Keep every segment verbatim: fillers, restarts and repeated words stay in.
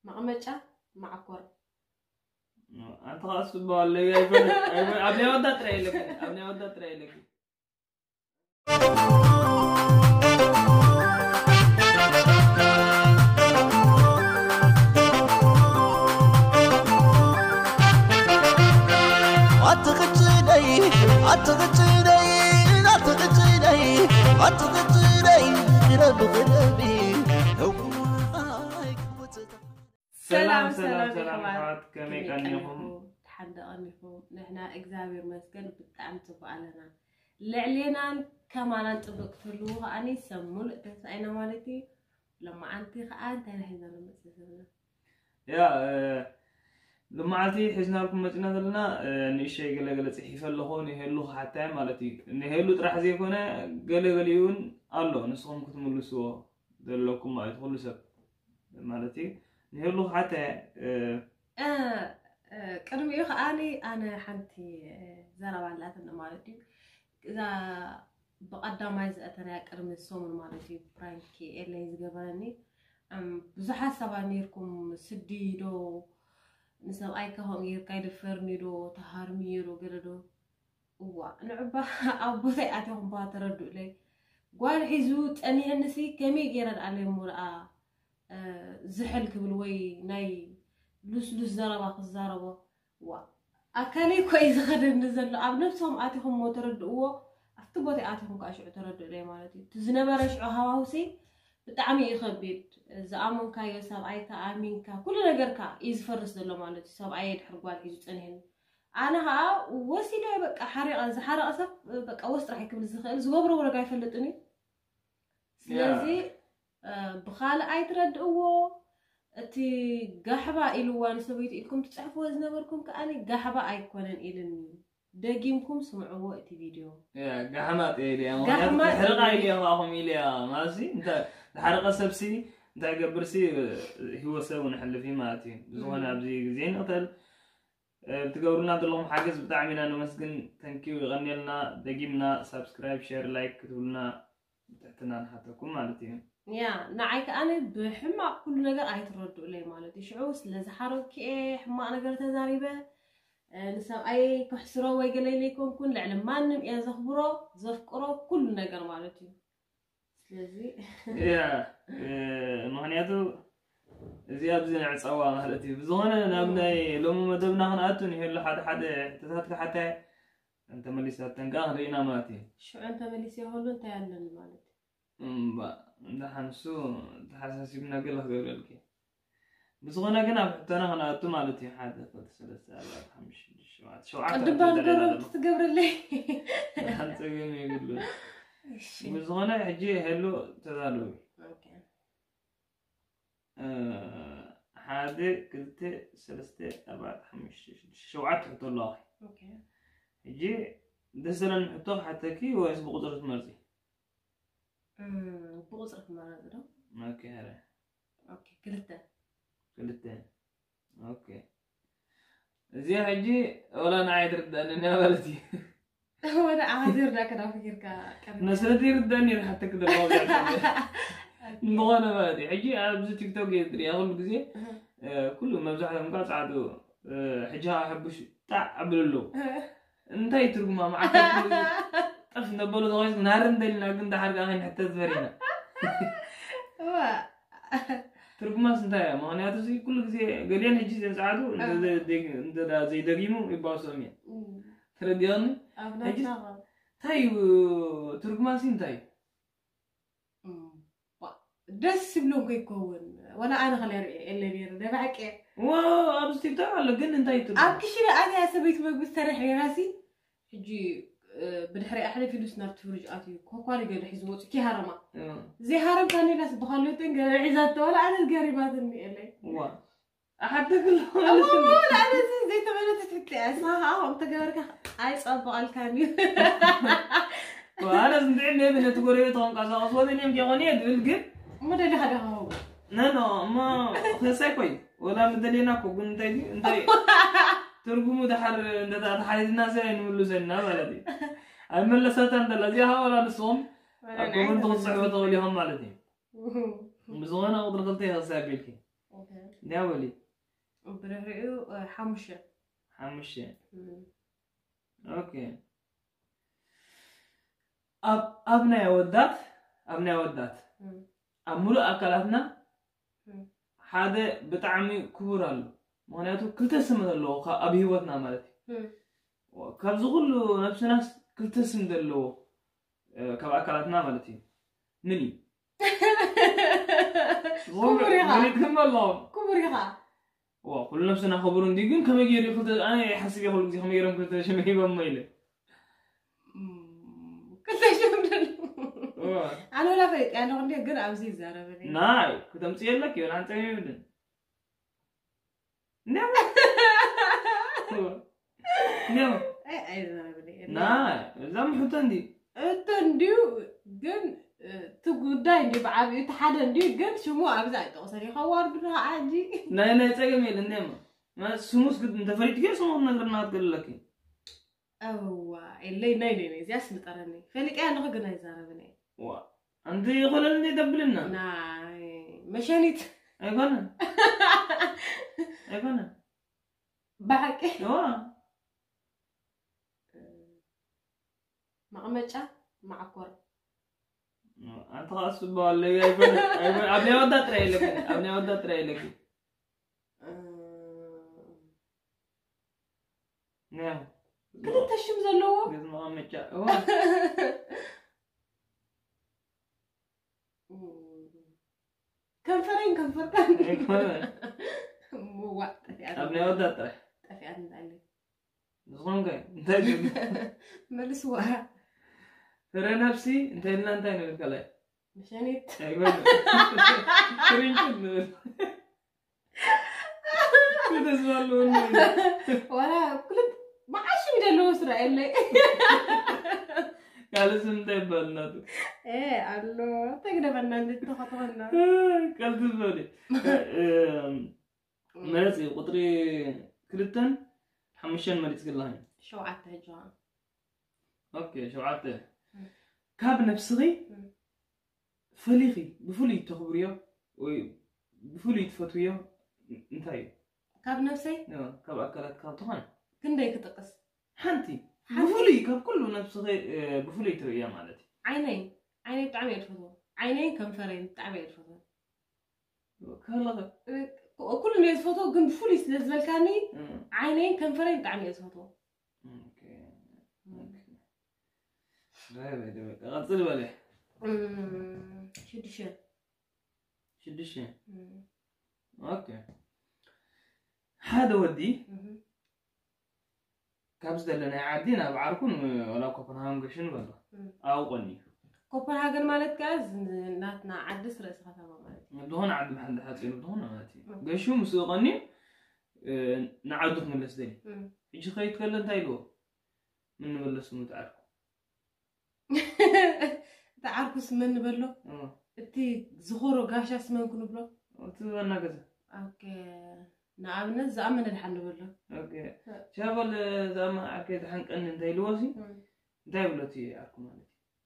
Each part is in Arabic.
مقمجة معكور أنت خلاص بالله يقول أبني ودا تري لك أبني ودا تري لك أتغجيني أتغجيني أتغجيني أتغجيني غرب غربي سلام سلام سلام حوات كمي كانيهم تحدقنيهم نحن إجابير مسكن بتعم تفعلنا لعلينا كمان أنت بقتلوها أني سمول تسعينا مالتي لما أنت أنت نحن لما تسمعنا يا لما عتي حزنا لكم متنا لنا نشي قال قال صحيفه لهون يهلو حتى مالتي نهلو طرح زي كونه قال قاليون الله نسخهم كتملسوا دلكم ما يدخلوا سب مالتي نهلو حتى اه كرمي يخ اني انا حنتي زرب علات مالتي اذا بقداماي زاتنا كرمي الصوم مالتي برانكي اللي يزغباني ام بزح سبانيركم سديدو نسب ايكهم يركايد فرنيدو تهارميرو غردو وا نعبا ابوثي اتهم باتردو لي قال حيزو اني هنسي كمي غيرد علي مرا زحل كبل وي ناي لوس لوس زربا خزاربو وا اكلي كويس خدن نزل اب نفسهم اتهم موتردو افتبوتي اتهم كاشو تردو لي مالتي تزنبرش هواوسي بتعمي يخبيد زعمون كاي سبعيتا امينكا كل نجركا يزفرس دلو مالتي سبعي يدحرقوال حيزو صنهن انا ها وسيله بقى حريقه زحرق اسف بقى وسط راح يكمل زخيل زغبرو ولا جاي يفلطني سلازي بخال اي تردقو تي غحبا الوان سويت لكم تصحفوا زنبركم كاني غحبا ايكونن الني دقيمكم سمعوا اتي فيديو يا غحمات الي ما حرقه الي اللهم الي ماشي انت حرقه سبسي انت قبرسي هو سو نحل فيه ماتي زونا ابزي زين قتل تقولنا لهم حاجز بتاعنا نمسكن ثانكيو يغني لنا دقيمنا سبسكرايب شير لايك كتبوا تحتنا حتىكم مالتي يا نعيك انا بحما كل نجر اي تردوا لي مالتي شعوس لزحرك ايه حما نجر تزاريبه نسب اي كحسرو ويقلي ليكم كل علم ما نم يا زخبرو زفقرو كل نجر مالتي سلازي يا مهنياتو زياد زين عصوا مالتي بزونه نابناي لو مدبنا هناتون هي حد حد تتاتك حتى انت مليسات تنقاه رينا ماتي شو انت مليسي هولو انت يعلن مالتي ام با دحنسو تحسسي بنا قله قلقلك بزونه كنا حتى هناتو مالتي حد ثلاثة آلاف خمس شوات شو عاد قدبان قرب تقبر لي انت وين يقولوا بزونه حجي هلو تدالو اوكي هذا كلته ثلاثة أربعة خمسة شوعات حطوا الله اوكي يجي دسنا نحطه حتى كي ويسبق قدرة مرزي امم بقدرة مرزي ده اوكي هلا اوكي كلته كلته اوكي زي هجي ولا انا عايد رد انا ولدي هو انا عايز ارد كده فكر كان نسرتي ردني حتى كده الموضوع نبغانا بادي حجي ابز تيك توك يدري اول غزي كله مبزحه مقاص عادو حجها احبش تاع ابللو انتي ترجمه معك طف نبلو دويس نهار ندلنا كنت حرقه هين حتى تفرينا هو ترجمه سنتايا ما انا تسي كل غزي قالين حجي زي ساعدو انت زي دقيمو يباصومي ترديون ابنا تاي ترجمه سنتاي دس بلون يكون ولا انا خلي اللي بير ده بعك واو ابس تيك توك على قن انت يتر ابكي انا سبيت ما بستريح لي راسي حجي بدحري احلى فلوس نار تفرج اتي كوكاري قال حزوت كي هرما زي هرم كان ناس بخلوتين قال عزات ولا انا القريبات اللي لي وا احد كله لا انا زي تمنى تتحكي اسمها انت قالك عايز ابغى الكامي وانا زندعني ابن تقولي طون قصا اصلا يوم جوني ادلق ما ده هذا هو لا لا ما خساكوي ولا مدلينا كو كنت انت ترجمو دحر انت حيد الناس ينولو زنا بلدي الملسات عند الذي ولا نصوم اكو من صعوبه طولهم مالتي مزونه اقدر قلتي حسابيلك داولي برهريو حمشة حمشة اوكي اب ابنا يودات ابنا يودات امولو اكلاتنا هذا بطعمي كورال معناته كل تسم دلو اب هيوتنا مالتي كابز كله نفس ناس كل تسم دلو كاب اكلاتنا مالتي مني كبريها كم الله كبريها وا كل نفسنا خبرون دي كم كم يجي كنت انا حاسس يقول لي خم يرم كنت شمي بميله كنت شمدل انا ولا فيت انا عندي غير عاوزين زاربني ناي كنت امسي لك يا انت يمدن نعم نعم اي اي زاربني ناي زعما حتى عندي انت نديو جن تقوداي دي بعبي تحدن دي جن شمو ابزاي توصلي خوار بها عادي ناي ناي تاغمي لنيم ما سموس قد انت فريت كيف سمو نغرنا تقول لك او اللي ناي ناي زياس مطرني فلك انا غنا زاربني وا انت يقول لي دبلنا ناي مشانيت ايغنا ايغنا بحكي وا مقمጫ معكور انت خلاص بالله ايغنا ايغنا ابني ودا تري لك ابني ودا تري لك نعم كنت تشم زلوا بس مقمጫ وا كنفرين كنفرتان ايغنا مو وقت ابني ودا تري طفي عندي علي زغون جاي انت ملس وها ترى نفسي انت لنا انت هنا الكلام مشانيت ايوه ترين كده كده زالون ولا كل ما عاش مدلو اسرائيل لي قال سنت بالنا ايه الله تقدر ان تخطونا قال تبالي مرسي قطري كلتن حمشان مريت كلها شو عته جوان اوكي شو عته كاب نفسي فليخي بفولي تخبريا وي بفولي تفتويا انتي كاب نفسي اه كاب اكلت كاب طبعا كندي كتقص حنتي بفولي كاب كله نفسي بفولي تريا مالتي عينين عيني بتعمل الفضول عينين كنفرين بتعمل الفضول كلا كل الناس فوتو جنب فوليس لازم كاني عينين كنفرين بتعمل الفضول اوكي اوكي لا لا لا غتصل بالي شدشة شدشة اوكي هذا ودي كابز دلنا عادينا بعرفون ولا كوبنهاجن شنو ولا او قني كوبنهاجن مالت كاز ناتنا عدس رئيس ختمه مالتي دهون عد محل حاطين دهون مالتي قشو مسوقني نعدك من السدني يجي خيط كله تايلو من نبلس متعرف تعرفوا اسمن بلو اه انتي زخورو غاشا اسمن كنو بلو تبغى كذا اوكي نعم زعمن الحل بلو اوكي شافل زعما اكيد حنقن انت يلوسي دايبلتي عاركم مالتي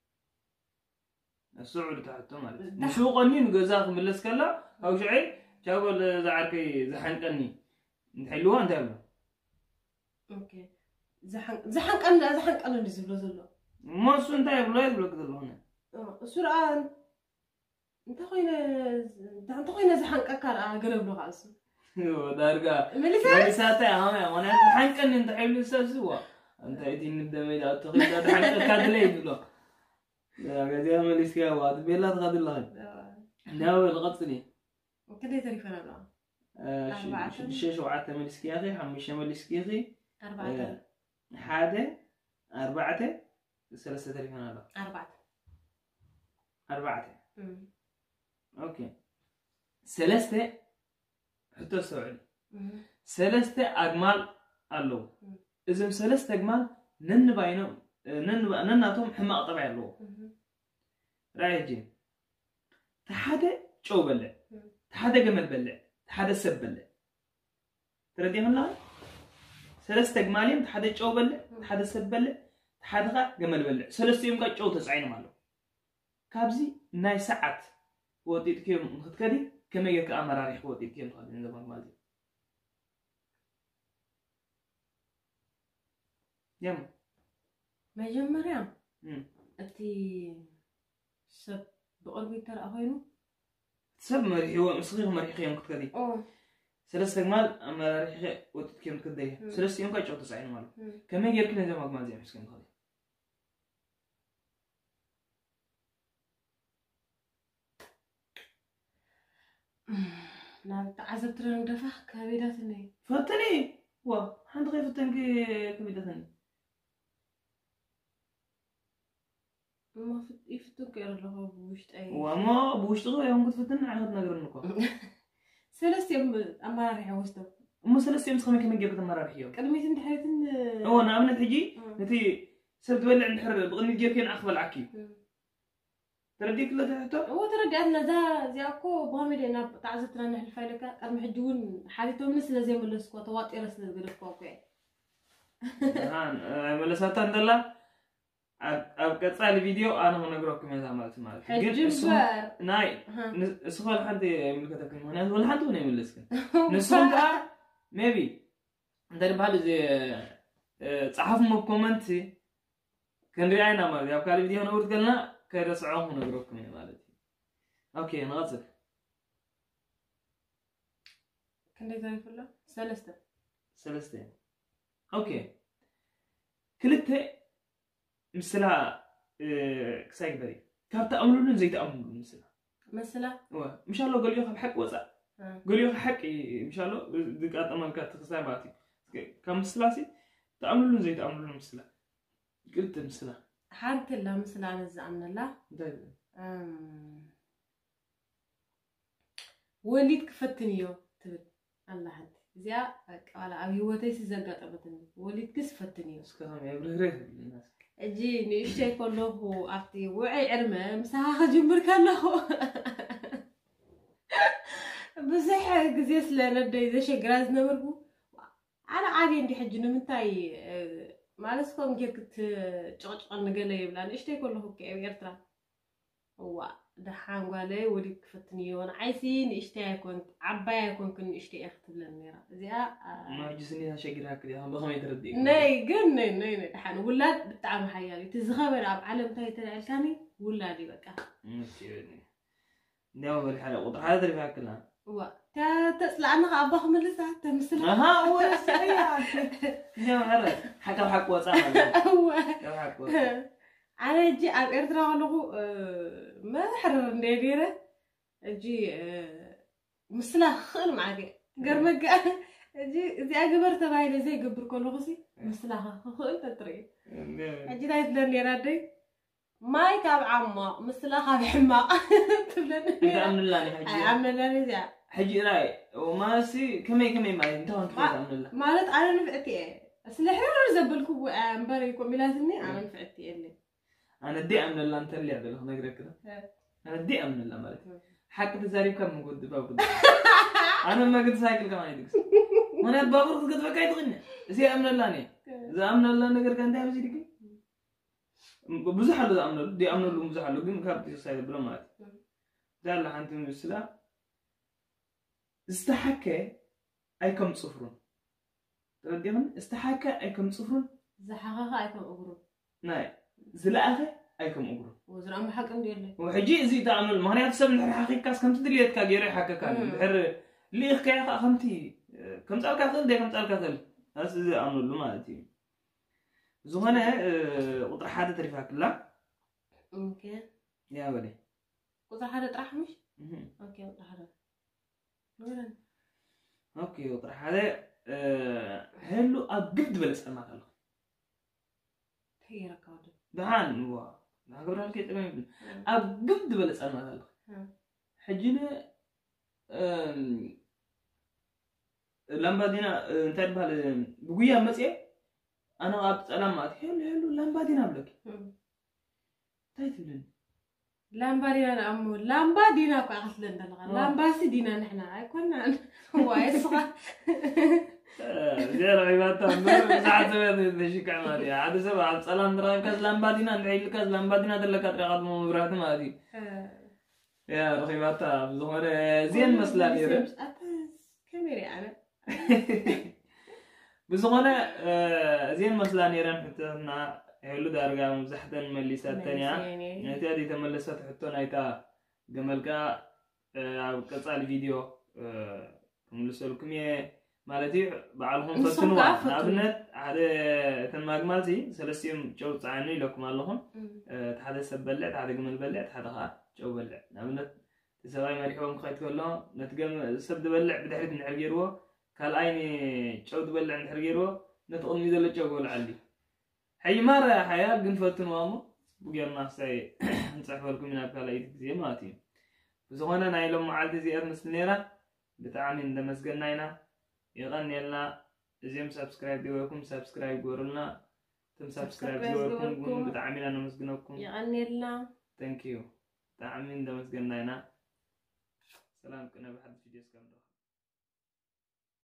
السعود تاعته مالتي شو قنين غزاك ملس كلا او شعي شافل زعركي زحنقني نحلوها انت بلو اوكي زحن زحن قن زحن قن زبلو زلو ما سو انت يبلو يبلو كذا هنا اه سرعان انت خوينا انت خوينا زحن قكر قرب له خاص يو دارغا مليسا مليساتا ها وانا حنقن انت حلو سبسوا انت ايدي نبدا ميدا تخيل حنقن كادلي بلو يا غادي مليسكا واد بيلا تغاد الله داوي الغطني وكده تريفنا لا اه شيش وعات مليسكي اخي حمشه مليسكي اخي أربعة حاده أربعة ثلاثة تريفنا لا أربعة أربعة اوكي ثلاثة حتى سؤال ثلاثة أجمال اللو إذا ثلاثة أجمال نن باينهم نن نناتهم حماق طبيعي اللو رايجين تحدى شو بلع تحدى جمل بلع تحدى سب بلع تردي من الله ثلاثة أجمالهم تحدى شو بلع تحدى سب بلع تحدى جمل بلع ثلاثة يوم قد شو تسعين ماله كابزي ناي ساعات وديت كيم متكدي كم يجيك أمر على إخواتي كم خالد إذا ما مالي يوم ما جمريم أمم أتي سب بقربي ترى أخوينو سب مريح هو صغير مريح يوم كنت كذي أوه سلسة مال أمر على إخواتي وتكيم كذي سلسة يوم كاي شوط سعين مال كم يجيك كنا إذا ما مالي مش كم خالد لا عزبت رن دفع كبيرتني فتني وا حد غير فتنك كبيرتني ما فت يفتوك يا الله بوشت أي وما بوش تغير يوم كنت فتن عهد نقدر نقول سلست يوم أما راح يوستو أما سلسة يوم سخمي كم يجيك تمر راح يوم كلمة انت حياتن هو أنا أمنت تجي نتي سبت ولع عند حر بغني جيك ين أخبل عكي ترديك لا تحته هو ترى جاتنا ذا زي أكو بغامي أنا تعزتنا نحل فايلك أنا محجون حالتهم مثل زي ملسكوا طوات إرس للجرفكوا كوي هان ملساتان دلا أب قطع الفيديو أنا هو نقرأكم هذا مالت مالت حجبار ناي سؤال حد ملكتك هنا ولا حد هنا يملسك نسون كا ميبي ده بحال زي صحف مو كومنتي كان رأينا ما يا بكال الفيديو نقول قلنا كيرسعوه نقرأكم هذا مالت أوكي نغزل كان ده زي فلا سلسته سلسته أوكي كلته مثلا كسايك بري كابت أمرون زي تأمرون مثلا مثلا وا مش الله قال ياخذ حق وزع قال ياخذ حق مش الله دقات أمام كات تسايباتي كم مثلاسي تأمرون زي تأمرون مثلا قلت مثلا حانت الله مثلا نزعنا الله دايما وليد كفتنيو تبد الله حد زيا على أبي وتيسي زقات أبتني وليد كس فتنيو اسكهم يا بريء الناس أجيني إشتي كله أختي وعي عرمة مساحة جمبر كله بس إحنا جزيس لنا ده إذا شيء جراز نمرقو أنا عادي عندي حجنا من تاي ما لسكم جيت كت تقطع النجلة يبلان إشتي كله كي يرترى هو دحان قالي ودي كفتني وأنا عايزين إشتي كنت عباية كنت كن إشتي أختب للنيرة زيا ما جسني هالشيء جرا كذا هم بخم يتردي ناي قلنا ناي دحان ولاد بتعامل حيالي تزغبر أب علم تاي ترى الثاني ولادي بقى ماشي نعم بالحالة وضح هذا اللي فاكرنا هو تا تسلع عنك أباهم لسه تمثل أها هو سريع نعم عرف حكى حق وصاحب هو حق أنا جي أرترى له ما حرر نديره جي مثله خل معك قرمك جي زي أجبر تبعي زي قبر كله غسي مثله خل تطري أجي ده يتلني ردي ما يكاب عما مثله بحما إذا أمن الله نحجي أمن الله زي حجي راي وماسي كمي كمي ما أنت هون كيف أمن الله مالت أنا نفعتي إيه أصل إحنا نزبلكوا أمباريكم ملازمني أنا نفعتي اللي أنا دي أمن الله أنت اللي عدله نقرأ كذا أنا دي أمن الله مالت حق تزاري كم موجود بابود أنا ما قد سايكل كمان يدكس أنا بابود قد فكاي تغني زي أمن الله ني إذا أمن الله نقرأ كان ده بس يدك بزح له أمن الله دي أمن الله بزح له دي مكاب تسايد بلا مات ده اللي حنت من السلا استحكى أي كم صفرون ترديهم استحكى أي كم صفرون زحقها أي كم أقرب ناي زلاقة أي كم أقرب وزرع محكم ديالي وحجي زي تعمل ما هي تسمى الحقيقة كاس كم تدري كاجيري حكا كان بحر ليه خيا خمتي كم سأل كاثل ده كم سأل كاثل هذا زي عمل له ما أتي زهنا وطرح حدا تعرفها كلها ممكن يا ولي وطرح حدا طرح مش أوكي وطرح حدا نورن أوكي وطرح حدا هلو أجد بلس أنا كله هي ركض دهان هو ده قبل هالكي تمام أجد بلس أنا كله حجنا لما دينا انتبه بهال بقويا مسيء أنا أبت ألمات هلو هلو لما دينا بلك تايتلن لامبا دينا أمو لامبا دينا كأخذلن دلغا لامبا سي دينا نحنا كنا هو يسقى زين عيباتهم بس ساعة سويت ذي كمان يا عاد سبعة عاد سلام درايم كاس لامبا دينا نعيد كاس لامبا دينا دلك أترى قد مو برات ما هذه يا رخيباتا بزغره زين مسلا يرن كاميرا انا بزغره زين مسلا يرن حتى هلو دارغا مزحتن مليسات تانيا نتي هذه تملست حتى نايتا جملكا قصال فيديو ملسلكم ي مالتي بعلهم فتنوا نابنت هذا تنماغمالتي سلسيم جو صاني لكم اللهم هذا سبلعت هذا جمل بلعت هذا ها جو بلع نابنت تسوي مريحهم خيط كله نتجم سبد بلع بدحرت نحرجيرو قال عيني جو بلع نحرجيرو نتقوم يدل جو ولا علي حي مرة حياة قنفتن وامو بقيرنا ساي نصحف لكم من أبقى لأيدك زي ماتي وزغونا نايلوم معالتي زي أرنس نيرة بتعامين دمسقناينا يغني لنا زيم سبسكرايب ديوكم سبسكرايب ورلنا تم سبسكرايب ديوكم بتعامين أنا مسقنوكم يغني لنا thank you تعامين دمسقناينا سلام كنا بحد فيديوز كامل